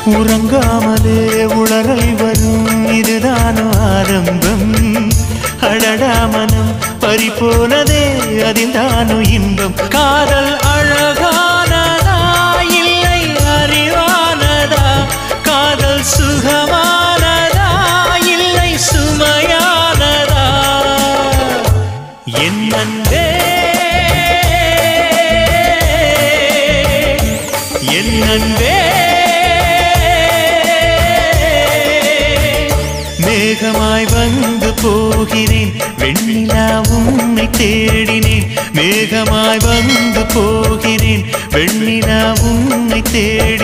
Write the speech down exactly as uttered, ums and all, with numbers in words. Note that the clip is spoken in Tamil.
உறங்காமலே உளறல் வரும் இதுதானோ ஆரம்பம் அழடா மனம் பறிபோனதே அதில் தானோ இன்பம் காதல் அழகானதா இல்லை அறிவானதா காதல் சுகமானதா இல்லை சுமையானதா என் அன்பே என் அன்பே மேகமாய் வந்து போகிறேன் வெண்ணிலா உன்னை தேடினேன் மேகமாய் வந்து போகிறேன் வெண்ணிலா உன்னை தேடி